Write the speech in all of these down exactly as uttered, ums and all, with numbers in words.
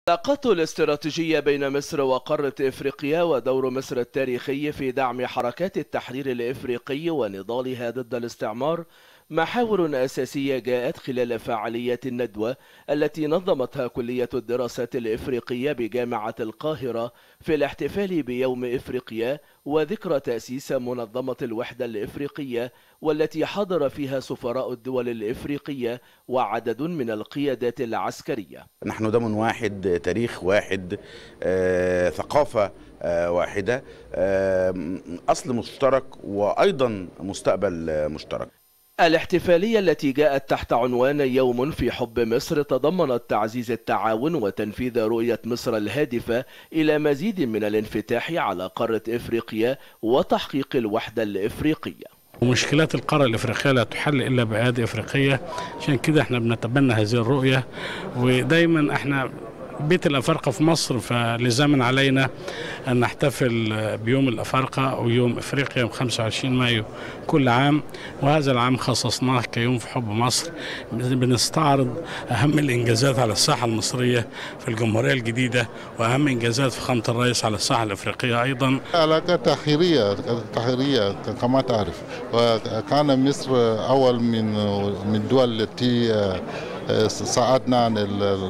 العلاقات الاستراتيجية بين مصر وقارة إفريقيا ودور مصر التاريخي في دعم حركات التحرير الإفريقي ونضالها ضد الاستعمار محاور أساسية جاءت خلال فعاليات الندوة التي نظمتها كلية الدراسات الإفريقية بجامعة القاهرة في الاحتفال بيوم إفريقيا وذكرى تأسيس منظمة الوحدة الإفريقية، والتي حضر فيها سفراء الدول الإفريقية وعدد من القيادات العسكرية. نحن دم واحد، تاريخ واحد، آه، ثقافة آه، واحدة، آه، أصل مشترك وأيضا مستقبل آه، مشترك. الاحتفالية التي جاءت تحت عنوان يوم في حب مصر تضمنت تعزيز التعاون وتنفيذ رؤية مصر الهادفة إلى مزيد من الانفتاح على قارة إفريقيا وتحقيق الوحدة الإفريقية. ومشكلات القارة الإفريقية لا تحل إلا بأيادي إفريقية، عشان كده احنا بنتبنى هذه الرؤية، ودايما احنا بيت الأفارقة في مصر، فلزاما علينا أن نحتفل بيوم الأفارقة أو يوم إفريقيا يوم خمسة وعشرين مايو كل عام، وهذا العام خصصناه كيوم في حب مصر. بنستعرض أهم الإنجازات على الساحة المصرية في الجمهورية الجديدة، وأهم إنجازات فخامة الرئيس على الساحة الإفريقية أيضا. علاقة تحريرية تحريرية كما تعرف، وكان مصر أول من من الدول التي صعدنا عن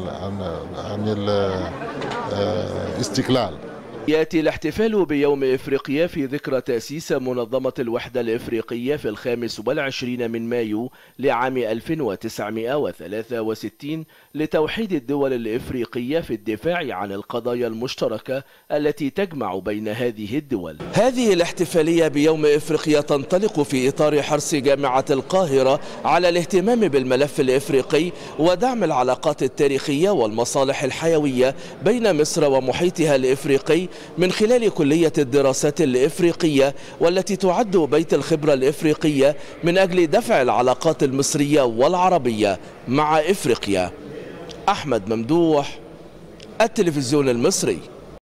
عن الاستقلال. يأتي الاحتفال بيوم إفريقيا في ذكرى تأسيس منظمة الوحدة الإفريقية في الخامس والعشرين من مايو لعام ألف وتسعمائة وثلاثة وستين لتوحيد الدول الإفريقية في الدفاع عن القضايا المشتركة التي تجمع بين هذه الدول. هذه الاحتفالية بيوم إفريقيا تنطلق في إطار حرص جامعة القاهرة على الاهتمام بالملف الإفريقي ودعم العلاقات التاريخية والمصالح الحيوية بين مصر ومحيطها الإفريقي من خلال كلية الدراسات الإفريقية، والتي تعد بيت الخبرة الإفريقية من أجل دفع العلاقات المصرية والعربية مع إفريقيا. أحمد ممدوح، التلفزيون المصري.